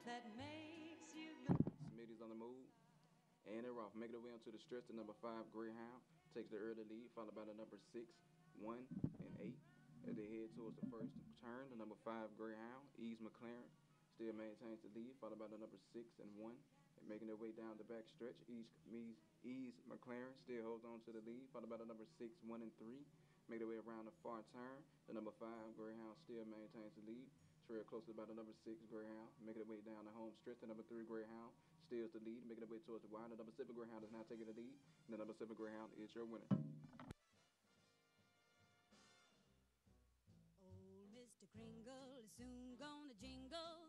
that makes you Smitty's on the move. And they're off. Making their way onto the stretch. The number 5, Greyhound, takes the early lead, followed by the number 6, 1, and 8. As they head towards the first turn, the number 5, Greyhound, Ease McLaren, still maintains the lead, followed by the number 6 and 1. And making their way down the back stretch, Ease McLaren still holds on to the lead, followed by the number 6, 1, and 3. Make their way around the far turn. The number 5, Greyhound, still maintains the lead. Trail closely by the number 6, Greyhound, making their way down the home stretch. The number 3, Greyhound, steals the lead, making their way towards the wire. The number 7, Greyhound is now taking the lead. And the number 7, Greyhound is your winner. Old Mr. Kringle is soon gonna jingle